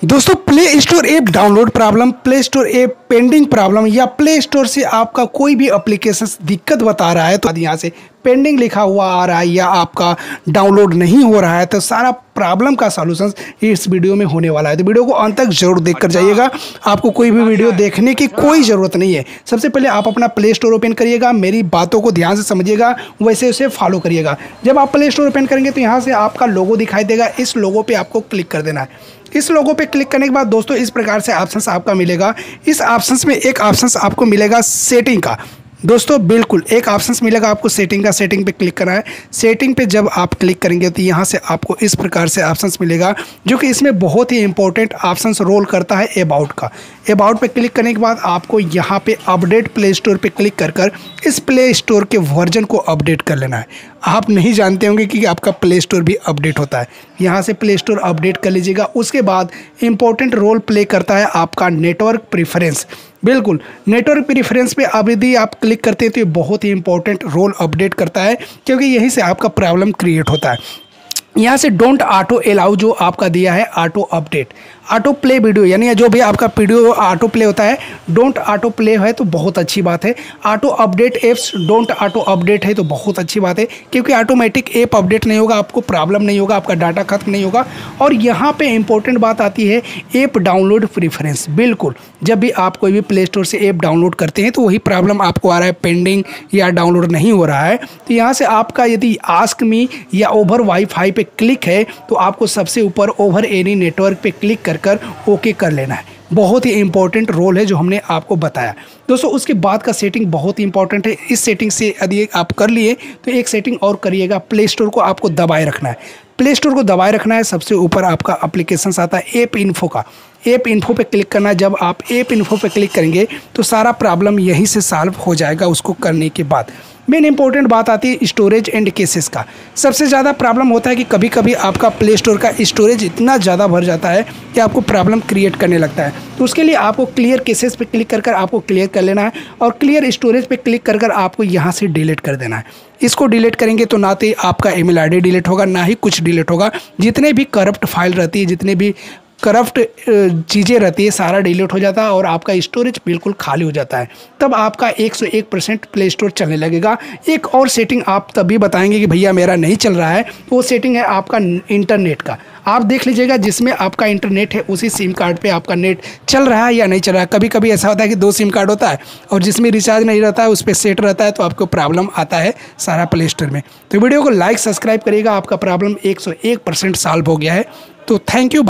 दोस्तों play store app download problem, play store app pending problem या play store से आपका कोई भी एप्लीकेशन दिक्कत बता रहा है तो यहाँ से पेंडिंग लिखा हुआ आ रहा है या आपका डाउनलोड नहीं हो रहा है तो सारा प्रॉब्लम का सॉल्यूशन इस वीडियो में होने वाला है। तो वीडियो को अंत तक जरूर देखकर जाइएगा। आपको कोई भी वीडियो देखने की कोई ज़रूरत नहीं है। सबसे पहले आप अपना प्ले स्टोर ओपन करिएगा, मेरी बातों को ध्यान से समझिएगा, वैसे उसे फॉलो करिएगा। जब आप प्ले स्टोर ओपन करेंगे तो यहाँ से आपका लोगो दिखाई देगा, इस लोगो पे आपको क्लिक कर देना है। इस लोगो पे क्लिक करने के बाद दोस्तों इस प्रकार से ऑप्शंस आपका मिलेगा। इस ऑप्शंस में एक ऑप्शंस आपको मिलेगा सेटिंग का। दोस्तों बिल्कुल एक ऑप्शंस मिलेगा आपको सेटिंग का, सेटिंग पे क्लिक करना है। सेटिंग पे जब आप क्लिक करेंगे तो यहाँ से आपको इस प्रकार से ऑप्शंस मिलेगा, जो कि इसमें बहुत ही इंपॉर्टेंट ऑप्शंस रोल करता है अबाउट का। अबाउट पे क्लिक करने के बाद आपको यहाँ पे अपडेट प्ले स्टोर पे क्लिक कर इस प्ले स्टोर के वर्जन को अपडेट कर लेना है। आप नहीं जानते होंगे कि आपका प्ले स्टोर भी अपडेट होता है। यहाँ से प्ले स्टोर अपडेट कर लीजिएगा। उसके बाद इंपॉर्टेंट रोल प्ले करता है आपका नेटवर्क प्रेफरेंस। बिल्कुल नेटवर्क प्रेफरेंस पे अब यदि आप क्लिक करते हैं तो ये बहुत ही इंपॉर्टेंट रोल अपडेट करता है, क्योंकि यहीं से आपका प्रॉब्लम क्रिएट होता है। यहाँ से डोंट ऑटो अलाउ जो आपका दिया है auto update, auto play video, यानी जो भी आपका वीडियो ऑटो प्ले होता है, डोंट ऑटो प्ले है तो बहुत अच्छी बात है। Auto update apps don't auto update है तो बहुत अच्छी बात है, क्योंकि ऑटोमेटिक ऐप अपडेट नहीं होगा, आपको प्रॉब्लम नहीं होगा, आपका डाटा खत्म नहीं होगा। और यहाँ पे इंपॉर्टेंट बात आती है ऐप डाउनलोड प्रेफरेंस। बिल्कुल जब भी आप कोई भी प्ले स्टोर से ऐप डाउनलोड करते हैं तो वही प्रॉब्लम आपको आ रहा है, पेंडिंग या डाउनलोड नहीं हो रहा है। तो यहाँ से आपका यदि आस्क मी या ओवर वाईफाई पे क्लिक है तो आपको सबसे ऊपर ओवर एनी नेटवर्क पे क्लिक कर ओके कर लेना है। बहुत ही इंपॉर्टेंट रोल है जो हमने आपको बताया। दोस्तों उसके बाद का सेटिंग बहुत ही इंपॉर्टेंट है। इस सेटिंग से यदि आप कर लिए तो एक सेटिंग और करिएगा, प्ले स्टोर को आपको दबाए रखना है। प्ले स्टोर को दबाए रखना है। सबसे ऊपर आपका एप्लीकेशंस आता है ऐप इन्फो का, ऐप इन्फो पे क्लिक करना है। जब आप ऐप इन्फो पे क्लिक करेंगे तो सारा प्रॉब्लम यहीं से सॉल्व हो जाएगा। उसको करने के बाद मेन इंपॉर्टेंट बात आती है स्टोरेज एंड केसेस का। सबसे ज़्यादा प्रॉब्लम होता है कि कभी कभी आपका प्ले स्टोर का स्टोरेज इतना ज़्यादा भर जाता है कि आपको प्रॉब्लम क्रिएट करने लगता है। तो उसके लिए आपको क्लियर केसेस पे क्लिक कर आपको क्लियर कर लेना है और क्लियर स्टोरेज पे क्लिक कर आपको यहाँ से डिलीट कर देना है। इसको डिलीट करेंगे तो ना तो आपका ईमेल आईडी डिलीट होगा, ना ही कुछ डिलीट होगा। जितने भी करप्ट फाइल रहती है, जितने भी करप्ट चीज़ें रहती है, सारा डिलीट हो जाता है और आपका स्टोरेज बिल्कुल खाली हो जाता है। तब आपका 101% प्ले स्टोर चलने लगेगा। एक और सेटिंग आप तभी बताएंगे कि भैया मेरा नहीं चल रहा है, तो वो सेटिंग है आपका इंटरनेट का। आप देख लीजिएगा जिसमें आपका इंटरनेट है उसी सिम कार्ड पे आपका नेट चल रहा है या नहीं चल रहा है। कभी कभी ऐसा होता है कि 2 सिम कार्ड होता है और जिसमें रिचार्ज नहीं रहता है उस पर सेट रहता है, तो आपको प्रॉब्लम आता है सारा प्ले स्टोर में। तो वीडियो को लाइक सब्सक्राइब करिएगा। आपका प्रॉब्लम 101% सॉल्व हो गया है। तो थैंक यू।